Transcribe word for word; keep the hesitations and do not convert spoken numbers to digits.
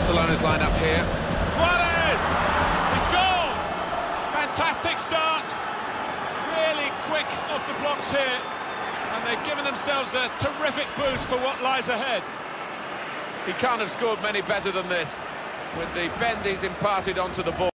Barcelona's lineup here. Suarez! He's gone! Fantastic start. Really quick off the blocks here. And they've given themselves a terrific boost for what lies ahead. He can't have scored many better than this, with the bend he's imparted onto the ball.